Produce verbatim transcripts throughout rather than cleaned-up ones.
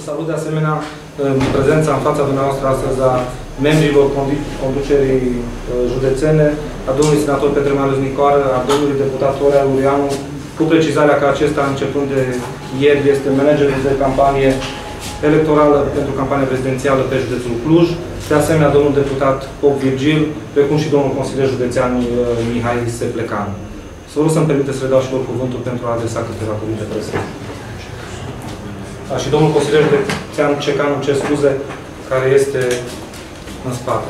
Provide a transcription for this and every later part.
salut de asemenea în prezența în fața dumneavoastră astăzi a membrilor conducerii județene, a domnului senator Petre Marius Nicoară, a domnului deputat Horea Lurianu, cu precizarea că acesta, începând de ieri, este managerul de campanie electorală pentru campania prezidențială pe județul Cluj, de asemenea domnul deputat Pop Virgil, precum și domnul consilier județean Mihai Seplecanu. Să vă rog să-mi permiteți să le dau și lor cuvântul pentru a adresa câteva cuvinte presă. Da, și domnul consilier județean Cecan, îmi cer scuze, care este în spate.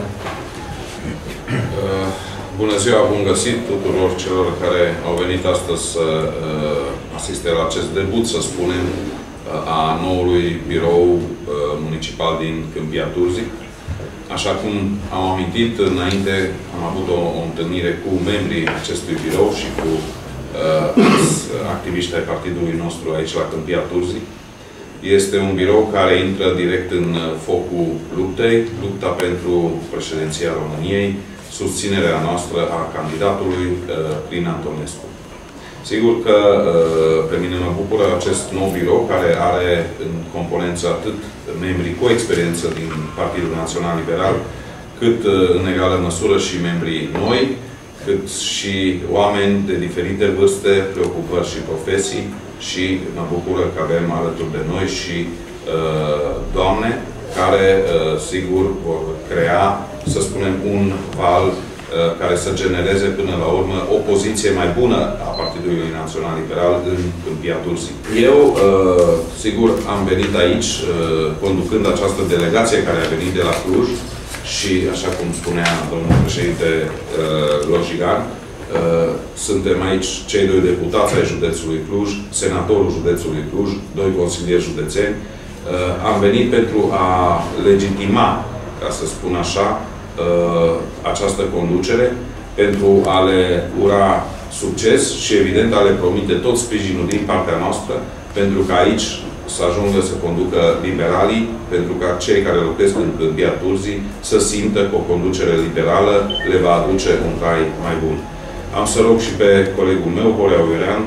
Uh, bună ziua, bun găsit tuturor celor care au venit astăzi să uh, asiste la acest debut, să spunem, uh, a noului birou uh, municipal din Câmpia Turzii. Așa cum am amintit înainte, am avut o, o întâlnire cu membrii acestui birou și cu uh, activiștii ai partidului nostru aici la Câmpia Turzii. Este un birou care intră direct în focul luptei, lupta pentru președinția României, susținerea noastră a candidatului Crin Antonescu. Sigur că pe mine mă bucură acest nou birou, care are în componență atât membrii cu experiență din Partidul Național Liberal, cât în egală măsură și membrii noi, cât și oameni de diferite vârste, preocupări și profesii. Și mă bucură că avem alături de noi și uh, doamne care, uh, sigur, vor crea, să spunem, un val uh, care să genereze până la urmă o poziție mai bună a Partidului Național Liberal în Câmpia Turzii. Eu, uh, sigur, am venit aici uh, conducând această delegație care a venit de la Cluj și, așa cum spunea domnul președinte uh, Lojigan, Uh, suntem aici cei doi deputați ai județului Cluj, senatorul județului Cluj, doi consilieri județeni. Uh, am venit pentru a legitima, ca să spun așa, uh, această conducere, pentru a le ura succes și, evident, a le promite tot sprijinul din partea noastră, pentru că aici să ajungă să conducă liberalii, pentru ca cei care locuiesc în Câmpia Turzii să simtă că o conducere liberală le va aduce un trai mai bun. Am să rog și pe colegul meu, Horea Lurianu,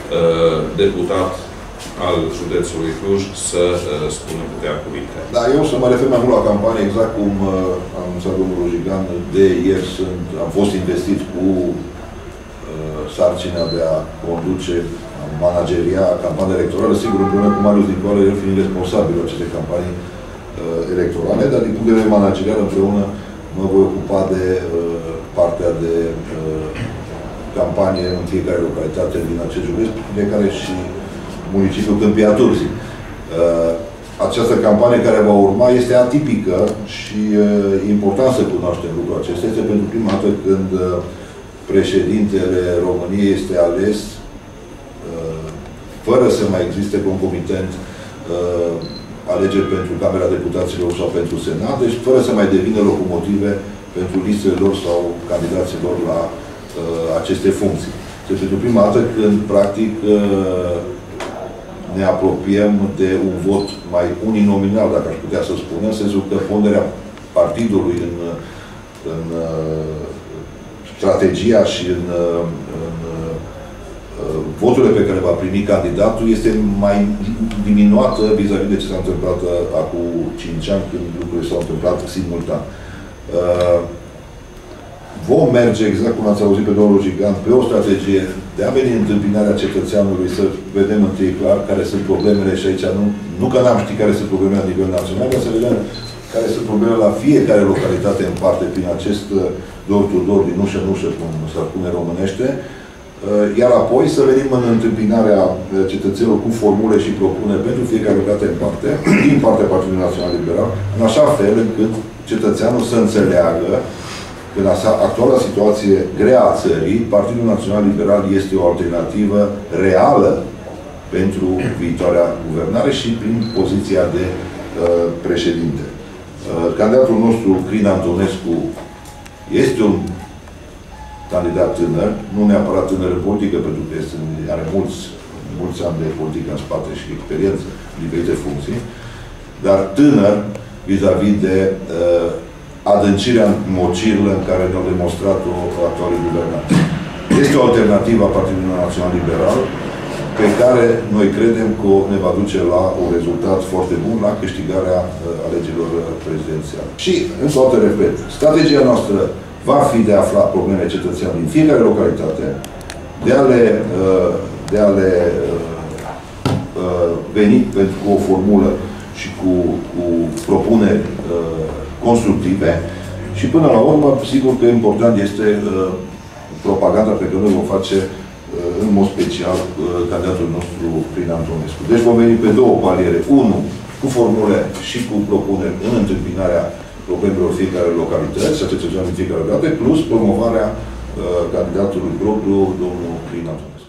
deputat al județului Cluj, să spună câteva cuvinte. Da, eu să mă refer mai mult la campanie, exact cum a anunțat domnul Lojigan, de ieri sunt, am fost investit cu uh, sarcina de a conduce, a manageria campania electorală, sigur, împreună cu Marius Nicoară, el fiind responsabil acestei campanii uh, electorale, dar din punct de vedere managerial, împreună mă voi ocupa de uh, partea de uh, campanie în fiecare localitate din acest județ, de care și municipiul Câmpia Turzii. Această campanie care va urma este atipică și e important să cunoaștem lucrul acesta. Este pentru prima dată când președintele României este ales fără să mai existe concomitent alegeri pentru Camera Deputaților sau pentru Senat, deci fără să mai devină locomotive pentru listele lor sau candidaților la aceste funcții. Deci, pentru prima dată când, practic, ne apropiem de un vot mai uninominal, dacă aș putea să spun, în sensul că ponderea partidului în, în strategia și în, în voturile pe care va primi candidatul este mai diminuată vis-a-vis de ce s-a întâmplat acum cinci ani, când lucrurile s-au întâmplat simultan. Vom merge, exact cum ați auzit pe domnul Lojigan, pe o strategie de a veni în întâmpinarea cetățeanului, să vedem întâi clar care sunt problemele și aici nu, nu că n-am ști care sunt problemele la nivel național, dar să vedem care sunt problemele la fiecare localitate în parte prin acest door-to-door, din ușă în ușă, cum se spune românește, iar apoi să venim în întâmpinarea cetățenilor cu formule și propuneri pentru fiecare localitate în parte, din partea Partidului Național Liberal, în așa fel încât cetățeanul să înțeleagă că în actuala situație grea a țării, Partidul Național Liberal este o alternativă reală pentru viitoarea guvernare și prin poziția de uh, președinte. Uh, candidatul nostru, Crin Antonescu, este un candidat tânăr, nu neapărat tânăr în politică, pentru că este, are mulți, mulți ani de politică în spate și experiență în diferite funcții, dar tânăr vis-a-vis de uh, adâncirea mocirilă în care ne-au demonstrat-o actualii guvernanți. Este o alternativă a Partidului Național Liberal pe care noi credem că ne va duce la un rezultat foarte bun la câștigarea uh, alegerilor prezidențiale. Și, încă o dată repet, strategia noastră va fi de a afla problemele cetățenilor din fiecare localitate, de a le, uh, de a le uh, veni cu o formulă și cu, cu propuneri uh, constructive și până la urmă, sigur că important este uh, propaganda pe care noi vom face uh, în mod special uh, candidatul nostru prin Antonescu. Deci vom veni pe două paliere. Unu, cu formule și cu propuneri în întâmpinarea problemelor fiecare localități, și a cetățenilor din fiecare localitate, plus promovarea uh, candidatului propriu, domnul Crin Antonescu.